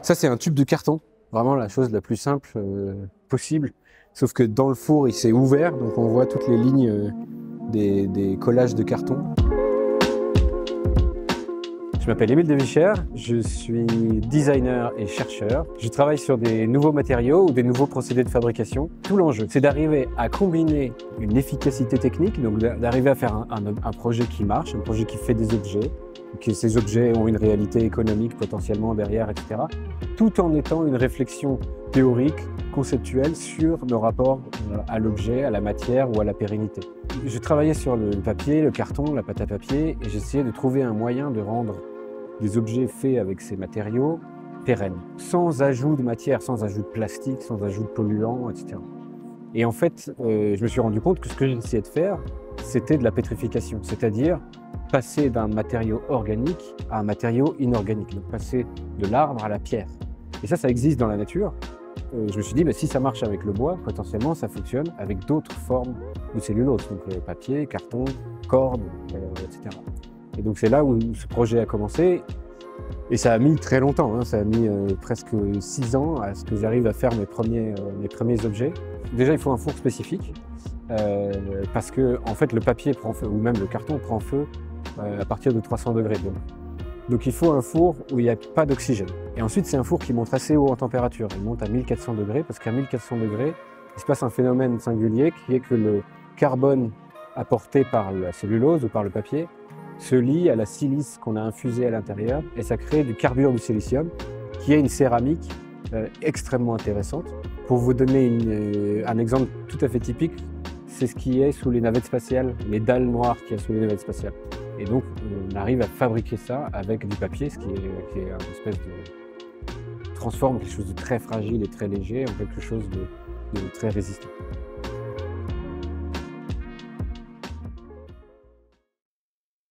Ça, c'est un tube de carton, vraiment la chose la plus simple possible. Sauf que dans le four, il s'est ouvert, donc on voit toutes les lignes des collages de carton. Je m'appelle Émile Devichère, je suis designer et chercheur. Je travaille sur des nouveaux matériaux ou des nouveaux procédés de fabrication. Tout l'enjeu, c'est d'arriver à combiner une efficacité technique, donc d'arriver à faire un projet qui marche, un projet qui fait des objets, que ces objets ont une réalité économique potentiellement derrière, etc. Tout en étant une réflexion théorique, conceptuelle sur nos rapports à l'objet, à la matière ou à la pérennité. Je travaillais sur le papier, le carton, la pâte à papier et j'essayais de trouver un moyen de rendre des objets faits avec ces matériaux pérennes, sans ajout de matière, sans ajout de plastique, sans ajout de polluants, etc. Et en fait, je me suis rendu compte que ce que j'essayais de faire, c'était de la pétrification, c'est-à-dire passer d'un matériau organique à un matériau inorganique, donc passer de l'arbre à la pierre. Et ça existe dans la nature. Je me suis dit, si ça marche avec le bois, potentiellement ça fonctionne avec d'autres formes de cellulose, donc papier, carton, corde, etc. Et donc c'est là où ce projet a commencé. Et ça a mis très longtemps, hein. Ça a mis presque 6 ans à ce que j'arrive à faire mes premiers objets. Déjà, il faut un four spécifique, parce que en fait, le papier prend feu, ou même le carton prend feu à partir de 300 degrés. Donc il faut un four où il n'y a pas d'oxygène. Et ensuite, c'est un four qui monte assez haut en température. Il monte à 1400 degrés, parce qu'à 1400 degrés, il se passe un phénomène singulier qui est que le carbone apporté par la cellulose ou par le papier se lie à la silice qu'on a infusée à l'intérieur et ça crée du carbure de silicium qui est une céramique extrêmement intéressante. Pour vous donner un exemple tout à fait typique, c'est ce qui est sous les navettes spatiales, les dalles noires qu'il y a sous les navettes spatiales. Et donc on arrive à fabriquer ça avec du papier, ce qui est une espèce de transforme quelque chose de très fragile et très léger en quelque chose de très résistant.